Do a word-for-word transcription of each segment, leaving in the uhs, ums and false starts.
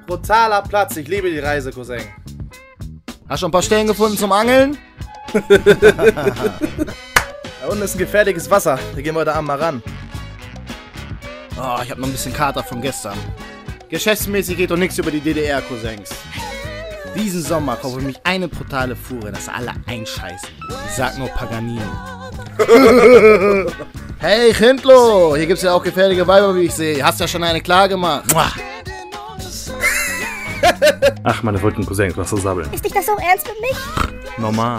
Brutaler Platz, ich liebe die Reise, Cousin. Hast du ein paar Stellen gefunden zum Angeln? Da unten ist ein gefährliches Wasser, da gehen wir heute Abend mal ran. Oh, ich hab noch ein bisschen Kater von gestern. Geschäftsmäßig geht doch nichts über die D D R-Cousins. Diesen Sommer kaufe ich mich eine brutale Fuhre, dass alle einscheißen. Ich sag nur Paganini. Hey Chintlo, hier gibt's ja auch gefährliche Weiber, wie ich sehe. Hast ja schon eine klar gemacht. Ach, meine verrückten Cousins, was zu sabbeln. Ist dich das so ernst mit mich? Normal.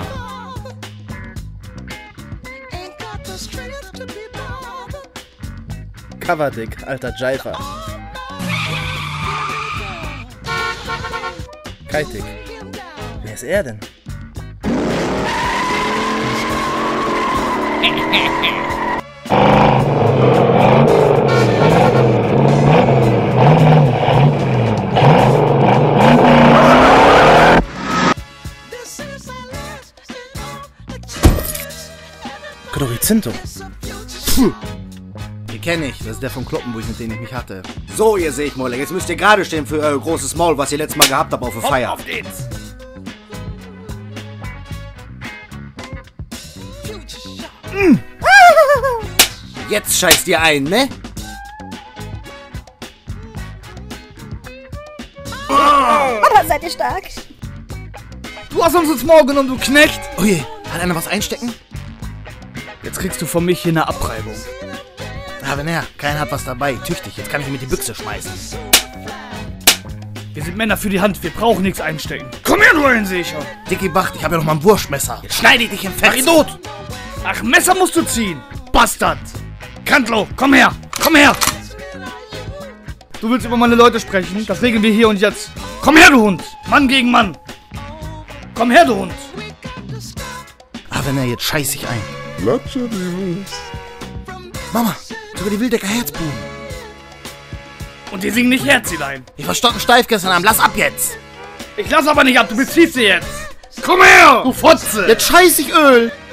Coverdick, alter Jiver. Kaitik. Wer ist er denn? Glorizinto. Puh. Den kenne ich, das ist der von Kloppenburg, mit dem ich mich hatte. So, ihr seht, Molle, jetzt müsst ihr gerade stehen für euer großes Maul, was ihr letztes Mal gehabt habt auf der Feier. Auf geht's! Mm. Jetzt scheißt ihr ein, ne? Aber seid ihr stark? Du hast uns ins Maul genommen, du Knecht! Oh je, hat einer was einstecken? Jetzt kriegst du von mich hier eine Abreibung. Aber naja, keiner hat was dabei. Tüchtig, jetzt kann ich ihm mit die Büchse schmeißen. Wir sind Männer für die Hand, wir brauchen nichts einstecken. Komm her, du Einsicher! Dicky Bacht, ich habe ja noch mal ein Wurstmesser. Jetzt schneide ich dich in Fett. Mach ihn tot! Ach, Messer musst du ziehen! Bastard! Kantlo, komm her! Komm her! Du willst über meine Leute sprechen? Das regeln wir hier und jetzt. Komm her, du Hund! Mann gegen Mann! Komm her, du Hund! Ah, wenn er jetzt scheiß ich ein. Latsche die Wurst. Mama, sogar die Wildecker Herzbuben. Und die singen nicht Herzilein. Ich war stocksteif gestern Abend, lass ab jetzt! Ich lass aber nicht ab, du beziehst sie jetzt! Komm her, du Fotze! Jetzt scheiß ich Öl!